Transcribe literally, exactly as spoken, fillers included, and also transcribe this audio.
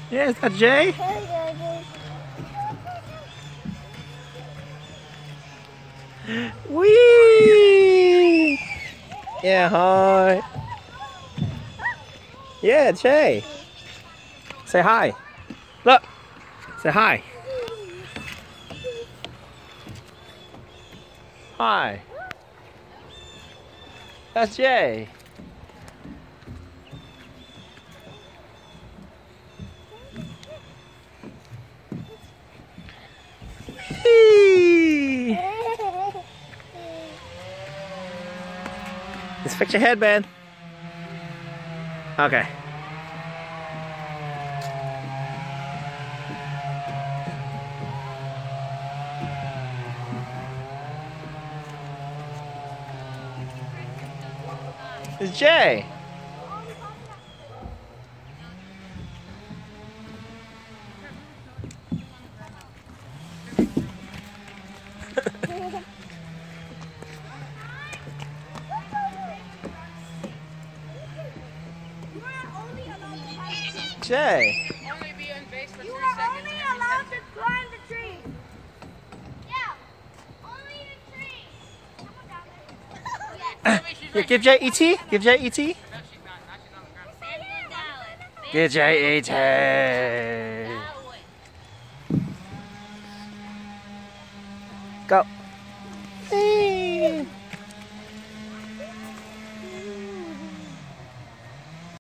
Yeah, is that Jay? Whee! Yeah, hi. Yeah, Jay. Say hi. Look. Say hi. Hi. That's Jay. Whee! Let's fix your headband. Okay. It's Jay. Jay. Only be on base for You three are seconds. only allowed to climb the tree. Yeah, only the tree. Yeah, give Jay E T. Give Jay E T. Give Jay E T. Go.